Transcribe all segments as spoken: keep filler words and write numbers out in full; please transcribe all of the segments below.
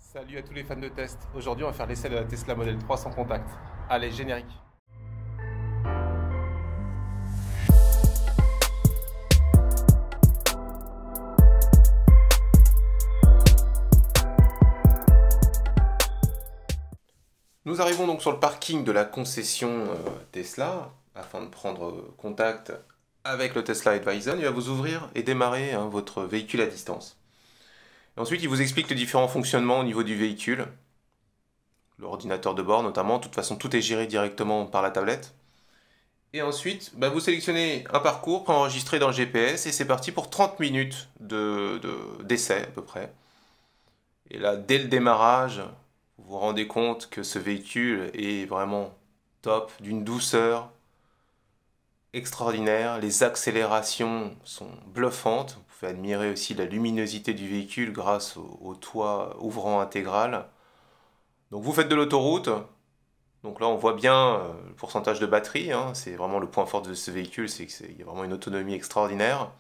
Salut à tous les fans de test. Aujourd'hui, on va faire l'essai de la Tesla Model trois sans contact. Allez, générique. Nous arrivons donc sur le parking de la concession euh, Tesla afin de prendre contact avec le Tesla Advisor. Il va vous ouvrir et démarrer hein, votre véhicule à distance. Et ensuite, il vous explique les différents fonctionnements au niveau du véhicule. L'ordinateur de bord notamment, de toute façon tout est géré directement par la tablette. Et ensuite, bah, vous sélectionnez un parcours préenregistré dans le G P S et c'est parti pour trente minutes de, de, d'essai à peu près. Et là, dès le démarrage, vous vous rendez compte que ce véhicule est vraiment top, d'une douceur extraordinaire. Les accélérations sont bluffantes. Vous pouvez admirer aussi la luminosité du véhicule grâce au, au toit ouvrant intégral. Donc vous faites de l'autoroute. Donc là on voit bien euh, le pourcentage de batterie. Hein. C'est vraiment le point fort de ce véhicule, c'est qu'il y a vraiment une autonomie extraordinaire.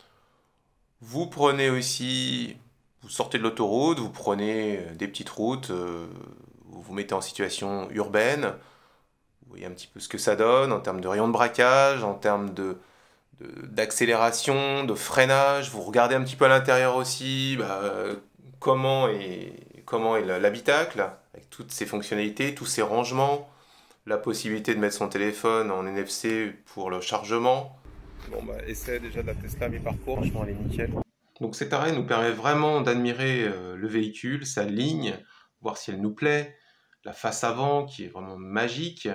Vous prenez aussi, vous sortez de l'autoroute, vous prenez des petites routes, euh, vous vous mettez en situation urbaine. Vous voyez un petit peu ce que ça donne en termes de rayon de braquage, en termes de, de- d'accélération, de freinage. Vous regardez un petit peu à l'intérieur aussi bah, euh, comment est, comment est l'habitacle, avec toutes ses fonctionnalités, tous ses rangements, la possibilité de mettre son téléphone en N F C pour le chargement. Bon bah essai déjà de la Tesla mi-parcours, franchement elle est nickel. Donc cet arrêt nous permet vraiment d'admirer euh, le véhicule, sa ligne, voir si elle nous plaît, la face avant qui est vraiment magique,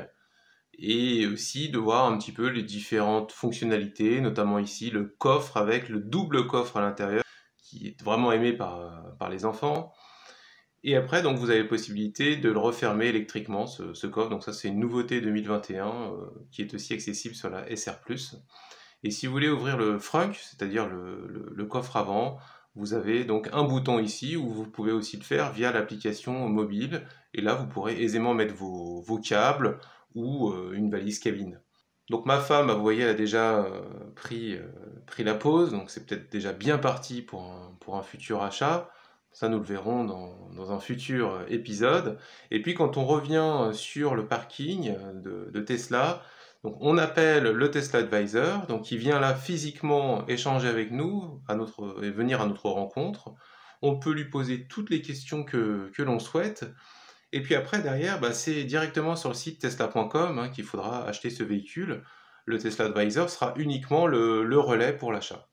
et aussi de voir un petit peu les différentes fonctionnalités, notamment ici le coffre avec le double coffre à l'intérieur, qui est vraiment aimé par, par les enfants. Et après, donc, vous avez la possibilité de le refermer électriquement, ce, ce coffre. Donc ça, c'est une nouveauté deux mille vingt et un euh, qui est aussi accessible sur la S R plus. Et si vous voulez ouvrir le frunk, c'est-à-dire le, le- le coffre avant, vous avez donc un bouton ici où vous pouvez aussi le faire via l'application mobile. Et là, vous pourrez aisément mettre vos, vos câbles ou euh, une valise cabine. Donc ma femme, bah, vous voyez, elle a déjà euh, pris, euh, pris la pause, donc c'est peut-être déjà bien parti pour un, pour un futur achat. Ça, nous le verrons dans, dans un futur euh, épisode. Et puis quand on revient euh, sur le parking euh, de, de Tesla, donc on appelle le Tesla Advisor, donc il vient là physiquement échanger avec nous à notre, et venir à notre rencontre. On peut lui poser toutes les questions que, que l'on souhaite. Et puis après, derrière, bah, c'est directement sur le site tesla point com hein, qu'il faudra acheter ce véhicule. Le Tesla Advisor sera uniquement le, le relais pour l'achat.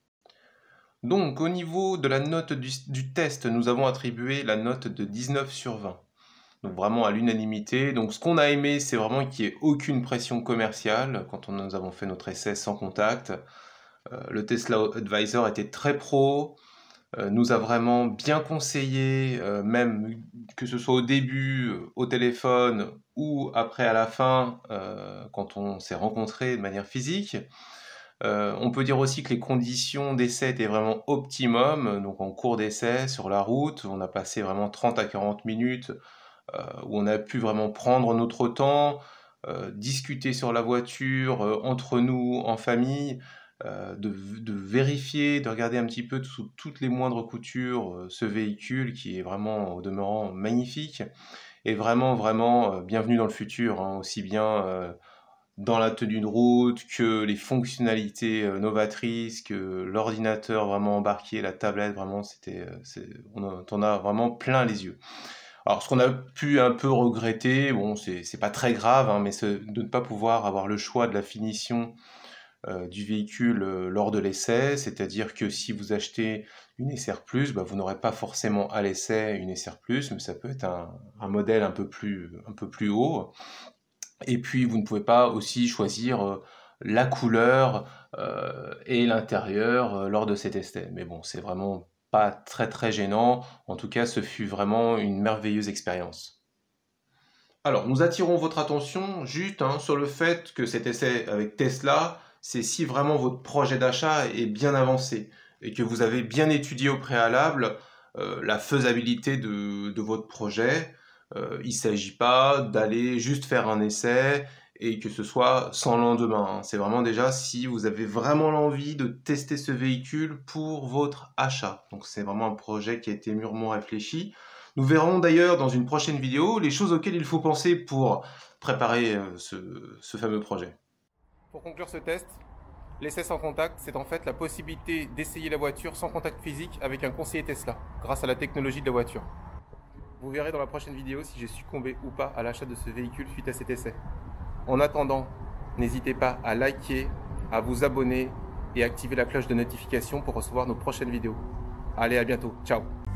Donc, au niveau de la note du, du test, nous avons attribué la note de dix-neuf sur vingt. Donc vraiment à l'unanimité. Donc ce qu'on a aimé, c'est vraiment qu'il n'y ait aucune pression commerciale quand on, nous avons fait notre essai sans contact. Euh, le Tesla Advisor était très pro, euh, nous a vraiment bien conseillé, euh, même que ce soit au début, euh, au téléphone ou après à la fin, euh, quand on s'est rencontrés de manière physique. Euh, on peut dire aussi que les conditions d'essai étaient vraiment optimum, donc en cours d'essai sur la route, on a passé vraiment trente à quarante minutes euh, où on a pu vraiment prendre notre temps, euh, discuter sur la voiture, euh, entre nous, en famille, euh, de, de vérifier, de regarder un petit peu sous toutes les moindres coutures euh, ce véhicule qui est vraiment au demeurant magnifique et vraiment, vraiment euh, bienvenue dans le futur, hein, aussi bien euh, dans la tenue de route que les fonctionnalités euh, novatrices, que l'ordinateur vraiment embarqué, la tablette, vraiment, c'était, euh, c'est- on en on a vraiment plein les yeux. Alors, ce qu'on a pu un peu regretter, bon, c'est c'est pas très grave, hein, mais c'est de ne pas pouvoir avoir le choix de la finition euh, du véhicule euh, lors de l'essai, c'est-à-dire que si vous achetez une S R plus, bah, vous n'aurez pas forcément à l'essai une S R plus, mais ça peut être un, un modèle un peu plus, un peu plus haut. Et puis, vous ne pouvez pas aussi choisir euh, la couleur euh, et l'intérieur euh, lors de cet essai. Mais bon, c'est vraiment pas très très gênant. En tout cas, ce fut vraiment une merveilleuse expérience. Alors, nous attirons votre attention juste hein, sur le fait que cet essai avec Tesla, c'est si vraiment votre projet d'achat est bien avancé et que vous avez bien étudié au préalable euh, la faisabilité de, de votre projet. Euh, il ne s'agit pas d'aller juste faire un essai et que ce soit sans lendemain, hein. C'est vraiment déjà si vous avez vraiment l'envie de tester ce véhicule pour votre achat. Donc c'est vraiment un projet qui a été mûrement réfléchi. Nous verrons d'ailleurs dans une prochaine vidéo les choses auxquelles il faut penser pour préparer euh, ce, ce fameux projet. Pour conclure ce test, l'essai sans contact, c'est en fait la possibilité d'essayer la voiture sans contact physique avec un conseiller Tesla, grâce à la technologie de la voiture. Vous verrez dans la prochaine vidéo si j'ai succombé ou pas à l'achat de ce véhicule suite à cet essai. En attendant, n'hésitez pas à liker, à vous abonner et activer la cloche de notification pour recevoir nos prochaines vidéos. Allez, à bientôt. Ciao.